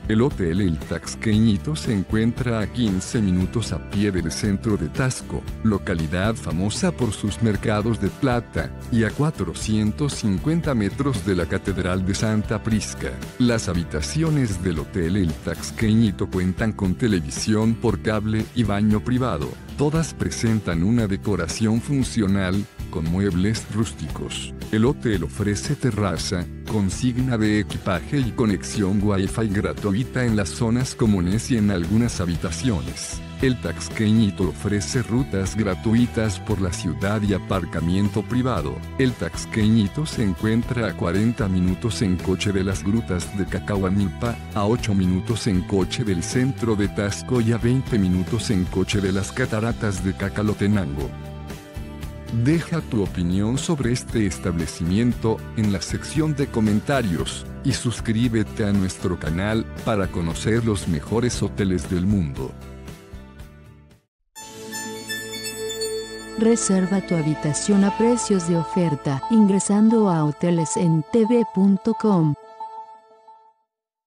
El Hotel El Taxqueñito se encuentra a 15 minutos a pie del centro de Tasco, localidad famosa por sus mercados de plata, y a 450 metros de la Catedral de Santa Prisca. Las habitaciones del Hotel El Taxqueñito cuentan con televisión por cable y baño privado. Todas presentan una decoración funcional, con muebles rústicos. El hotel ofrece terraza, consigna de equipaje y conexión Wi-Fi gratuita en las zonas comunes y en algunas habitaciones. El Taxqueñito ofrece rutas gratuitas por la ciudad y aparcamiento privado. El Taxqueñito se encuentra a 40 minutos en coche de las grutas de Cacahuamilpa, a 8 minutos en coche del centro de Tasco y a 20 minutos en coche de las cataratas de Cacalotenango. Deja tu opinión sobre este establecimiento en la sección de comentarios, y suscríbete a nuestro canal para conocer los mejores hoteles del mundo. Reserva tu habitación a precios de oferta ingresando a hotelesentv.com.